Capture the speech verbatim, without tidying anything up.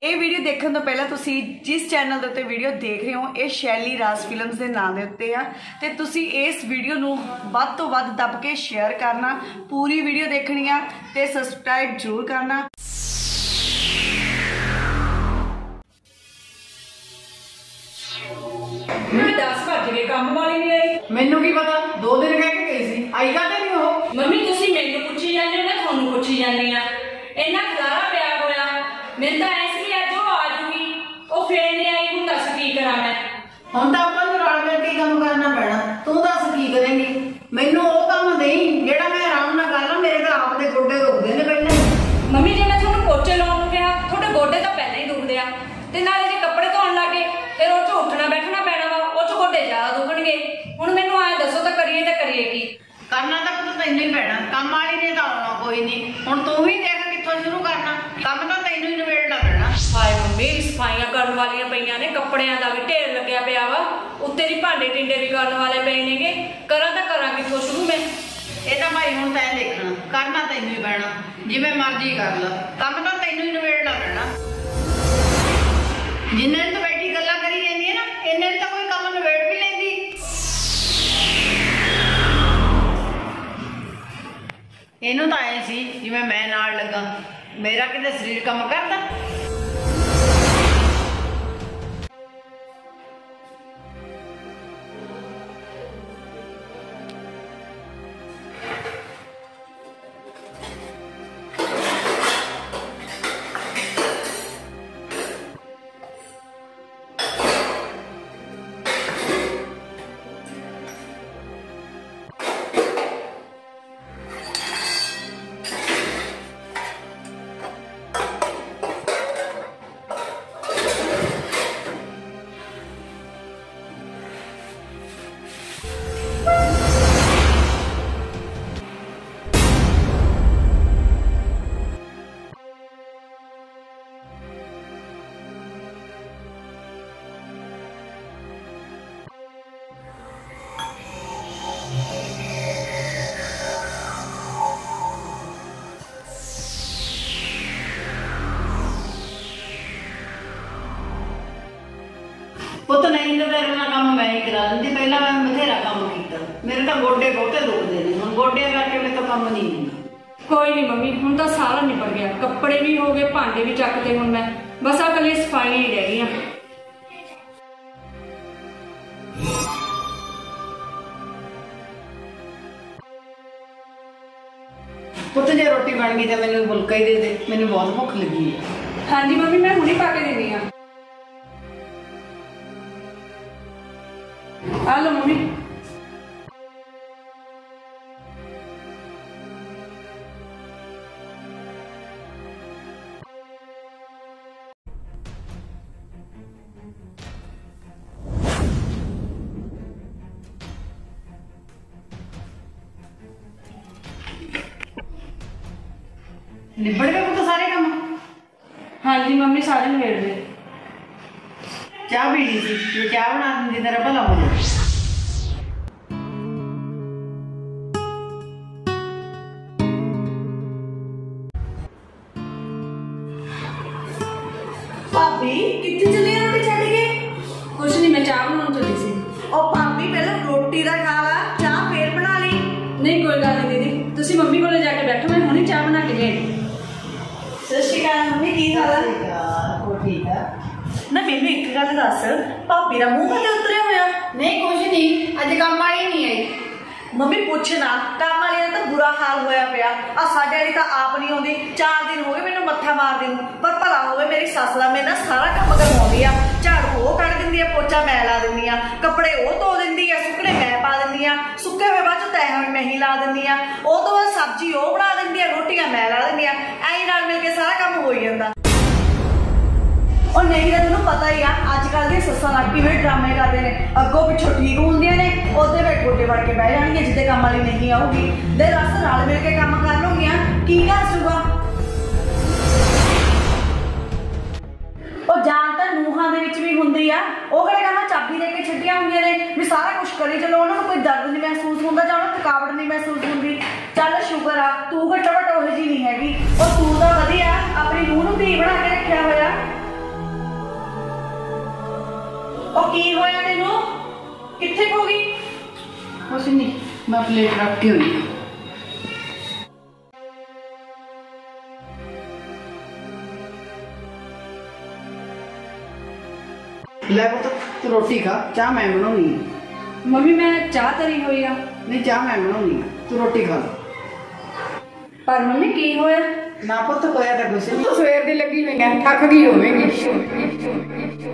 ਇਹ ਵੀਡੀਓ ਦੇਖਣ ਤੋਂ ਪਹਿਲਾਂ ਤੁਸੀਂ ਜਿਸ ਚੈਨਲ ਦੇ ਉੱਤੇ ਵੀਡੀਓ ਦੇਖ ਰਹੇ ਹੋ ਇਹ ਸ਼ੈਲੀ ਰਾਜ ਫਿਲਮਸ ਦੇ ਨਾਂ ਦੇ ਉੱਤੇ ਆ ਤੇ ਤੁਸੀਂ ਇਸ ਵੀਡੀਓ ਨੂੰ ਵੱਧ ਤੋਂ ਵੱਧ ਦੱਬ ਕੇ ਸ਼ੇਅਰ ਕਰਨਾ, ਪੂਰੀ ਵੀਡੀਓ ਦੇਖਣੀ ਆ ਤੇ ਸਬਸਕ੍ਰਾਈਬ ਜ਼ਰੂਰ ਕਰਨਾ। मैं दस बज गए, काम वाली नहीं आई। मैनू की पता, दो दिन कह के गई सी, आई काते नहीं हो? मम्मी तुसी मैनू पुछी जांदे हो, मैं थानू पुछी जांदी आ। इन्ना खलारा पिया होया, मैं तां ऐस भी अज ओ आ जूगी, ओ फेर नहीं आई, हुण दस की करा मैं? हुण तां आपां नूं रल मिल के काम करना पैना। तू दस की करेंगी? मैनू ओ काम देई जेड़ा मैं आराम नाल कर ला। मेरे तां आप दे गोडे दुखदे ने पहले। मम्मी जे मैं थानू पोचे लाउण नूं किहा, ਤੁਹਾਡੇ गोडे तां पहले ही दुखदे आ ते नाले जे कपड़े धोण ਲੱਗੇ ਫਿਰ ਉਹ 'ਚ ਉੱਠਣਾ ਬੈਠਣਾ ਪੈਣਾ ਵਾ, ਉਹ 'ਚ ਗੋਡੇ ਜ਼ਿਆਦਾ ਦੁਖਣਗੇ। ਹੁਣ ਮੈਨੂੰ ਐ ਦੱਸੋ ਤਾਂ ਕਰੀਏ ਤਾਂ ਕਰੀਏ ਕੀ? करना तो पुत तैनू ही पैना, काम वाली ने तो आना कोई नहीं। हुण तू ही देख कित्थों शुरू करना, काम तो तैनू ही निबेड़ना पैना। हाय मम्मी सफाइयां करन वालियां पईयां ने, कपड़ियां दा भी ढेर लगਿਆ ਪਿਆ ਵਾ, ਉੱਤੇ ਦੀ ਭਾਂਡੇ ਟਿੰਡੇ ਵੀ ਕਰਨ ਵਾਲੇ ਪਏ ਨੇਗੇ। ਕਰਾਂ ਤਾਂ ਕਰਾਂ ਕਿੱਥੋਂ ਸ਼ੁਰੂ मैं? ਇਹ ਤਾਂ ਭਾਈ ਹੁਣ ਤੈਂ ਦੇਖਣਾ, ਕਰਨਾ ਤੈਨੂੰ ਹੀ ਪੈਣਾ, ਜਿਵੇਂ ਮਰਜ਼ੀ ਕਰ ਲਾ, ਕੰਮ ਤਾਂ ਤੈਨੂੰ ਹੀ ਨਿਬੇੜਨਾ ਪੈਣਾ। ਜਿੰਨੇ ਤੋਂ ਬੈਠੀ ਗੱਲਾਂ ਕਰੀ ਜਾਂਦੀ ਹੈ ਨਾ, ਇੰਨੇ ਤਾਂ ਕੋਈ ਕੰਮ ਨਿਬੇੜ ਵੀ ਲੈਂਦੀ। ਇਹਨੂੰ ਤਾਂ ਐ ਸੀ ਜਿਵੇਂ ਮੈਂ ਨਾਲ ਲੱਗਾ, ਮੇਰਾ ਕਿਤੇ ਸਰੀਰ ਕੰਮ ਕਰਦਾ। पुत नहीं तो तेरे नाल काम मैं ही करा दिंदी, पहला मैं बथेरा काम कीता। मेरे तो गोडे बहुते दुखदे ने, हुण गोडे करके मेरे तो काम नहीं हुंदा। कोई नहीं मम्मी, हुण तां सारा निपट गया, कपड़े भी हो गए, भांडे भी चकते, हुण मैं बस आ कल्ली सफाइयां ही रह गईयां। पुत जे रोटी बन गई तो मैनू फुलका ही दे दे, मैनू बहुत भुख लगी है। हाँ जी मम्मी मैं हुणे पा के देनी आ। आ लो मम्मी। निबड़ गए पुत सारे काम? हाँ जी मम्मी सारे निबड़ गए। चाह पीनी सी, मैं चाह बना दूंगी, तेरा भला हो जाए। भाभी कितनी चली रोटी छड़ के? कुछ नहीं, मैं चाह बनाने चली सी। और भाभी पहले रोटी दा खा ला, चाह फिर बना ली। नहीं कोई गल नहीं दीदी, तुसी मम्मी कोले जाके बैठो, मैं हुणे चाह बना के ले। सत श्री अकाल मम्मी, की हाल है? हो ठीक है ना मैनू एक गल दस, भाभी दा मूंह कदे उतरिया होया? नहीं कुछ नहीं, अज काम वाली नहीं आई। मम्मी पुछना, काम वाली दा तां बुरा हाल होया पिया। आ साडे वाली तां आप नहीं आउंदी, चार दिन हो गए मैनू मत्था मारदी नूं, पर भला होवे मेरी सस दा मेरे नाल सारा काम करवाउंदी आ। झाड़ू ओ कढ़ दिंदी आ, पोचा मैं ला दिंदी आ, कपड़े ओ धो दिंदी आ, सुकने मैं पा दिंदी आ, सुक्के होए बाद च तैह मैं ही ला दिंदी आ, ओ तो बाद सब्जी ओ बना दिंदी आ, रोटियां मैं ला दिंदी आ। ऐं नाल मिल के सारा काम होई जांदा। और नहीं तो तुहानूं पता ही आ अजकल दी सस्सां लग किवें ड्रामे करदे ने, अगों पिछों ठीक होंदियां ने, ओदे वे गोडे वड़ के बह जाणगीआं जिद्दे काम वाली नहीं आऊगी। दे रस रल मिल के काम कर लोगीआं, की घसूगा? और जान तां नूहां दे विच भी हुंदी आ, ओह किहड़े कहना चाबी दे के छड्डियां हुंदियां ने भी सारा कुछ करी चलो, उन्हां नूं कोई दर्द नहीं महसूस हुंदा जां थकावट नहीं महसूस हुंदी। चल शुकर आ तू घट्टो घट्ट ओह जी नहीं हैगी, और तू तां वधिया अपनी नूह नूं धी बना के रखिया होया। ਕਿੱਥੇ ਖੋ ਗਈ? ਕੁਛ ਨਹੀਂ, ਮੈਂ ਪਲੇਟ ਰੱਖ ਕੇ ਹੋਈ ਹਾਂ। ਲੈ ਪੁੱਤ ਤੂੰ ਰੋਟੀ ਖਾ, ਚਾਹ ਮੈਂ ਬਣਾਉਣੀ ਹੈ। ਮੰਮੀ ਮੈਂ ਚਾਹ ਤਰੀ ਹੋਈ ਆ। ਨਹੀਂ ਚਾਹ ਮੈਂ ਬਣਾਉਣੀ ਹੈ, ਤੂੰ ਰੋਟੀ ਖਾ ਲੈ। ਪਰ ਮੰਮੀ ਕੀ ਹੋਇਆ? ਨਾ ਪੁੱਤ ਹੋਇਆ ਤਾਂ ਕੁਛ ਨਹੀਂ, ਤੂੰ ਸਵੇਰ ਦੀ ਲੱਗੀ ਹੋਈ ਹੈ, ਥੱਕ ਗਈ ਹੋਵੇਂਗੀ।